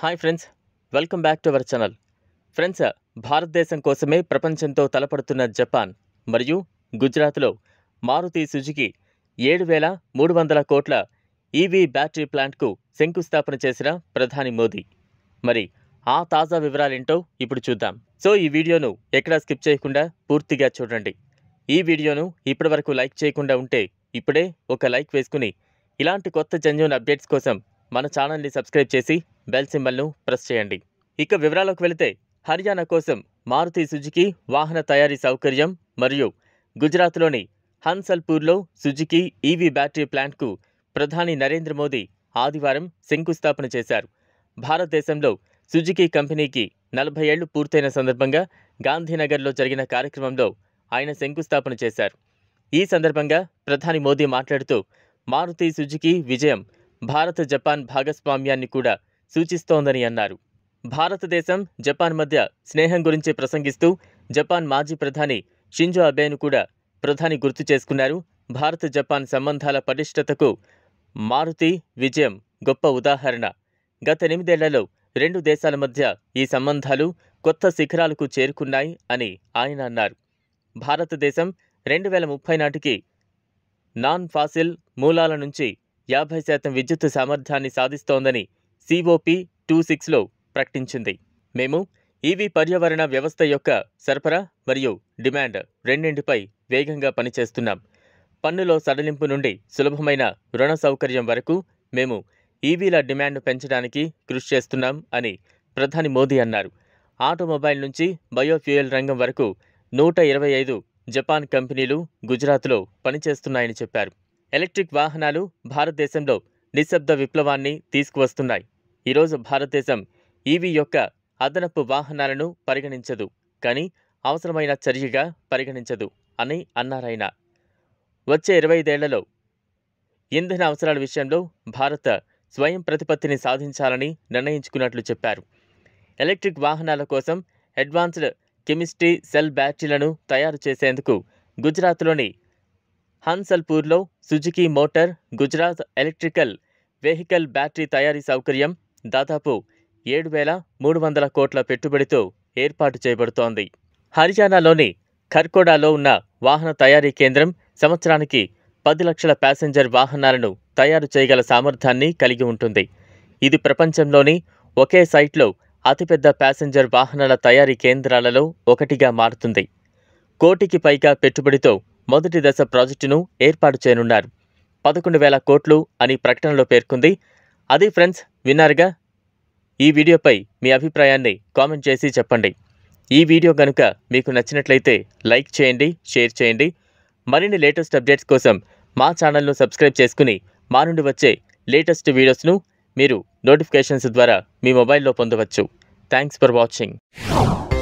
Hi friends, welcome back to our channel. Friends, భారతదేశం కోసమే ప్రపంచంతో తలపడుతున్న జపాన్ మరియు గుజరాత్లో మారుతి సుజుకి 7,300 కోట్ల ఈవీ బ్యాటరీ ప్లాంట్కు శంకుస్థాపన చేసిన ప్రధాని మోదీ. మరి ఆ తాజా వివరాలేంటో ఇప్పుడు చూద్దాం. సో ఈ వీడియోను ఎక్కడా స్కిప్ చేయకుండా పూర్తిగా చూడండి. ఈ వీడియోను ఇప్పటివరకు లైక్ చేయకుండా ఉంటే ఇప్పుడే ఒక లైక్ వేసుకుని ఇలాంటి కొత్త జెన్యూన్ అప్డేట్స్ కోసం మన ఛానల్ని సబ్స్క్రైబ్ చేసి బెల్ సింబల్ను ప్రెస్ చేయండి. ఇక వివరాలకు వెళితే, హర్యానా కోసం మారుతి సుజుకి వాహన తయారీ సౌకర్యం మరియు గుజరాత్లోని హన్సల్పూర్లో సుజుకి ఈవీ బ్యాటరీ ప్లాంట్కు ప్రధాని నరేంద్ర మోదీ ఆదివారం శంకుస్థాపన చేశారు. భారతదేశంలో సుజుకి కంపెనీకి 40 ఏళ్లు పూర్తయిన సందర్భంగా గాంధీనగర్లో జరిగిన కార్యక్రమంలో ఆయన శంకుస్థాపన చేశారు. ఈ సందర్భంగా ప్రధాని మోదీ మాట్లాడుతూ, మారుతి సుజుకి విజయం భారత్ జపాన్ భాగస్వామ్యాన్ని కూడా సూచిస్తోందని అన్నారు. భారతదేశం జపాన్ మధ్య స్నేహం గురించి ప్రసంగిస్తూ జపాన్ మాజీ ప్రధాని షింజో అబేను కూడా ప్రధాని గుర్తు చేసుకున్నారు. భారత్ జపాన్ సంబంధాల పటిష్టతకు మారుతి విజయం గొప్ప ఉదాహరణ. గత 8 ఏళ్లలో 2 దేశాల మధ్య ఈ సంబంధాలు కొత్త శిఖరాలకు చేరుకున్నాయి అని ఆయన అన్నారు. భారతదేశం 2030 నాటికి నాన్ ఫాసిల్ మూలాల నుంచి 50% విద్యుత్ సామర్థ్యాన్ని సాధిస్తోందని COP26లో ప్రకటించింది. మేము ఈవీ పర్యావరణ వ్యవస్థ యొక్క సరఫరా మరియు డిమాండ్ రెండింటిపై వేగంగా పనిచేస్తున్నాం. పన్నులో సడలింపు నుండి సులభమైన రుణ సౌకర్యం వరకు మేము ఈవీల డిమాండ్ను పెంచడానికి కృషి చేస్తున్నాం అని ప్రధాని మోదీ అన్నారు. ఆటోమొబైల్ నుంచి బయోఫ్యూయల్ రంగం వరకు 125 జపాన్ కంపెనీలు గుజరాత్లో పనిచేస్తున్నాయని చెప్పారు. ఎలక్ట్రిక్ వాహనాలు భారతదేశంలో నిశ్శబ్ద విప్లవాన్ని తీసుకువస్తున్నాయి. ఈరోజు భారతదేశం ఈవీ యొక్క అదనపు వాహనాలను పరిగణించదు, కానీ అవసరమైన చర్యగా పరిగణించదు అని అన్నారాయన. వచ్చే 25 ఏళ్లలో ఇంధన అవసరాల విషయంలో భారత స్వయం ప్రతిపత్తిని సాధించాలని నిర్ణయించుకున్నట్లు చెప్పారు. ఎలక్ట్రిక్ వాహనాల కోసం అడ్వాన్స్డ్ కెమిస్ట్రీ సెల్ బ్యాటరీలను తయారు చేసేందుకు గుజరాత్లోని హన్సల్పూర్లో Suzuki motor Gujarat electrical vehicle battery తయారీ సౌకర్యం దాదాపు 7,300 కోట్ల పెట్టుబడితో ఏర్పాటు చేయబడుతోంది. హర్యానాలోని ఖర్కోడాలో ఉన్న వాహన తయారీ కేంద్రం సంవత్సరానికి 10 లక్షల ప్యాసింజర్ వాహనాలను తయారు చేయగల సామర్థ్యాన్ని కలిగి ఉంటుంది. ఇది ప్రపంచంలోని ఒకే సైట్లో అతిపెద్ద ప్యాసింజర్ వాహనాల తయారీ కేంద్రాలలో ఒకటిగా మారుతుంది. 1 కోటికి పైగా పెట్టుబడితో మొదటి దశ ప్రాజెక్టును ఏర్పాటు చేయనున్నారు. 11,000 కోట్లు అని ప్రకటనలో పేర్కొంది. అది ఫ్రెండ్స్, విన్నారుగా. ఈ వీడియోపై మీ అభిప్రాయాన్ని కామెంట్ చేసి చెప్పండి. ఈ వీడియో కనుక మీకు నచ్చినట్లయితే లైక్ చేయండి, షేర్ చేయండి. మరిన్ని లేటెస్ట్ అప్డేట్స్ కోసం మా ఛానల్ను సబ్స్క్రైబ్ చేసుకుని మా నుండి వచ్చే లేటెస్ట్ వీడియోస్ను మీరు నోటిఫికేషన్స్ ద్వారా మీ మొబైల్లో పొందవచ్చు. Thanks for watching.